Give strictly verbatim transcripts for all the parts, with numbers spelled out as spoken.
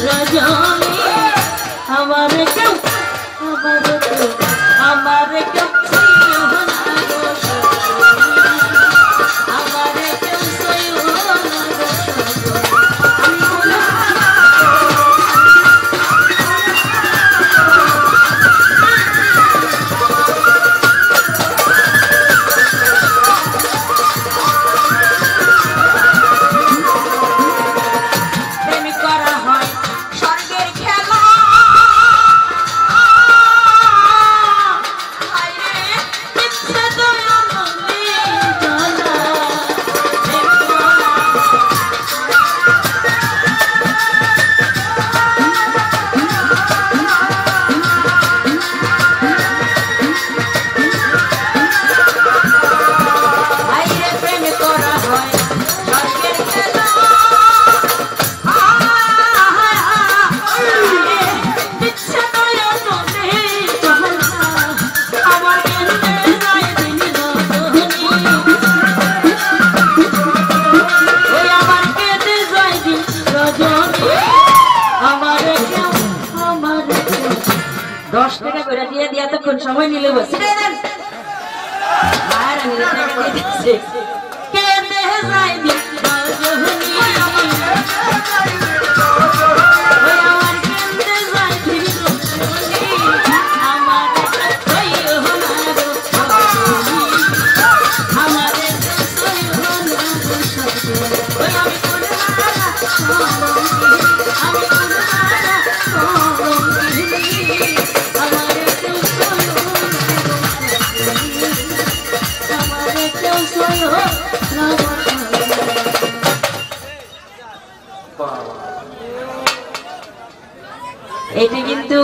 রজনী আমার কেউ আমার কেউ আমার কেউ দশ টাকা করে দিয়ে দিয়ে তখন সময় নিলে বসে এটা কিন্তু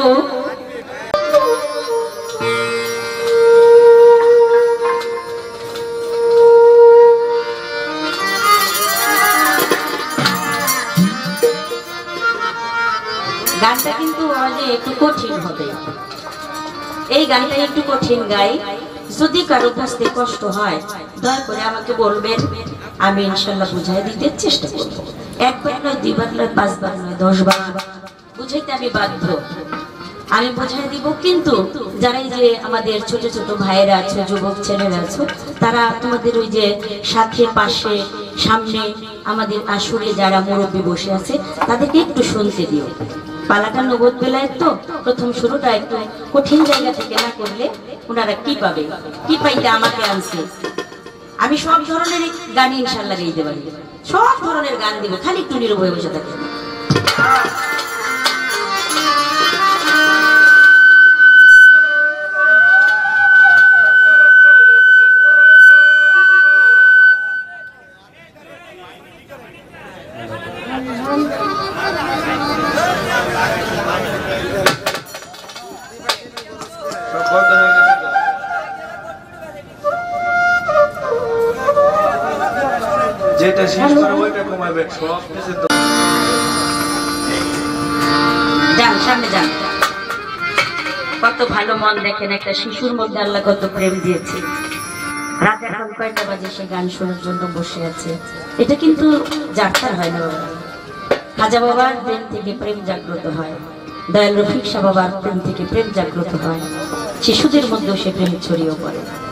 গানটা কিন্তু একটু কঠিন হবে। এই গানটা একটু কঠিন গাই, যদি কারো বুঝতে কষ্ট হয় দয়া করে আমাকে বলবেন, আমি ইনশাল্লাহ বুঝাই দিতে চেষ্টা করব। একবার নয়, দুইবার নয়, পাঁচবার নয়, দশবার বুঝাইতে আমি বাধ্য, আমি বুঝাই দিব। কিন্তু যারা এই যে আমাদের ছোট ছোট ভাইয়েরা আছে, যুবক ছেলেরা আছে, তারা তোমাদের ওই যে সাথে পাশে সামনে আমাদের আসরে যারা মুরব্বী বসে আছে তাদেরকে একটু শুনতে দিও। পালাটা নগদ বেলায় তো প্রথম শুরুটা একটু কঠিন জায়গা থেকে না করলে ওনারা কি পাবে, কি পাইতে আমাকে আনছে। আমি সব ধরনের গান ইনশাল্লাহ গাইতে পারি, সব ধরনের গান দিব, খালি একটু নীরব হয়ে বসে থাকে। যেটা শেষ করে ওইটা কমাবে সব কিছু। যান সামনে যান। কত ভালো মন দেখেন, একটা শিশুর মধ্যে আল্লাহ কত প্রেম দিয়েছে। রাত এখন কয়টা বাজে সে গান শোনার জন্য বসে আছে। এটা কিন্তু যাত্রার হয় না বাবা। খাজা বাবার প্রেম থেকে প্রেম জাগ্রত হয়, দয়াল রফিক শাহ বাবার প্রেম থেকে প্রেম জাগ্রত হয়, শিশুদের মধ্যেও সে প্রেম ছড়িয়ে পড়ে।